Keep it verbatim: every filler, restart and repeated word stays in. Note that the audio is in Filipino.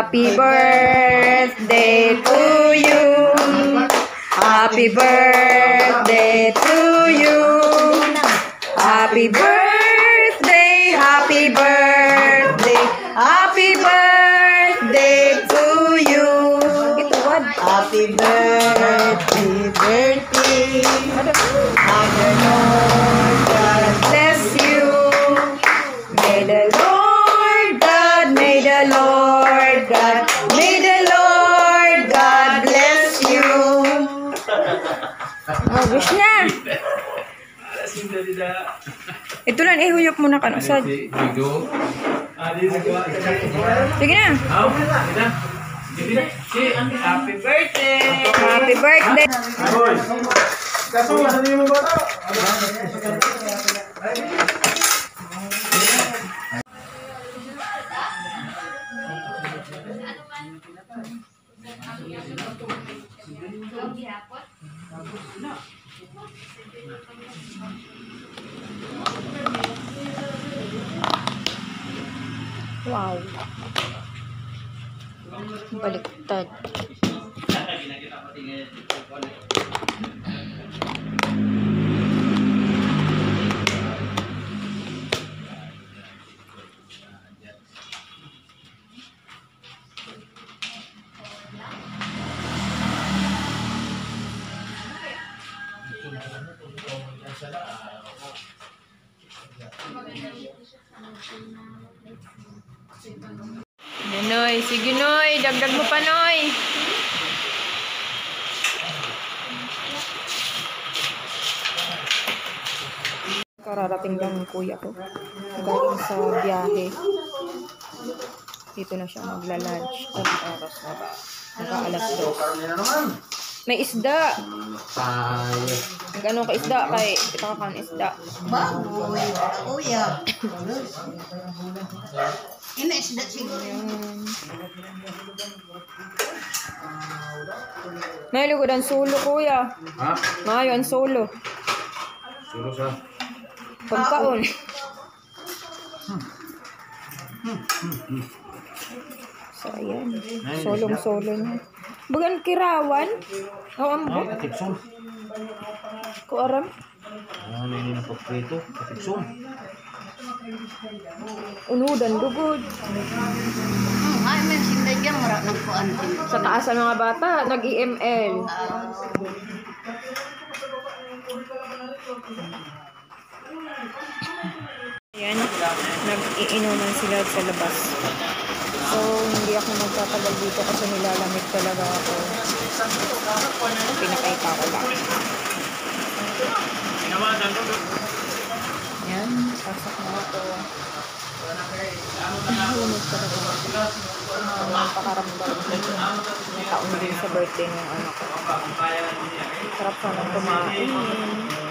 Happy birthday to you. Happy birthday to you. Happy birthday, happy birthday, happy birthday to you. Happy birthday, birthday. May the Lord God Bless you. May the Lord God, may the Lord God, may the Lord God bless you. Oh, wish na. Ito lang, ihuyop muna ka na. Sad. Sige na. Happy birthday! Happy birthday. Wow. Baliktad. Noy, sige Noy, dagdag mo pa Noy. Kararating lang ng kuya ko. Galing sa biyahe. Dito na siya magla-lunch. At oras na ba? Naka alas dos. May isda. Gano'n ka isda kay ito ka kan isda. baboy, kuya. Ina isda siguro. May lugod ang solo kuya. Ha? Mayo ang solo. Solo sa? Pagkaon. So ayan. Solong solo na. Bagan kirawan. O ambo. Katikson. Kuaram. Ano yun ang pagprito? Katikson. Unudan lugod. Hmm, ay men sinday diyan mara nagkuan. Sa taas ang mga bata, nag-E M L. Ayan, nag-iinuman sila sa labas. So, hindi ako magtatagal dito kasi nilalamig talaga ako. Pinakita ko lang. Ayan, pasok na ako. Nahulog talaga ako. Napakaramdam ko. May taon din sa birthday ng anak ko. Sarap sanang kumain.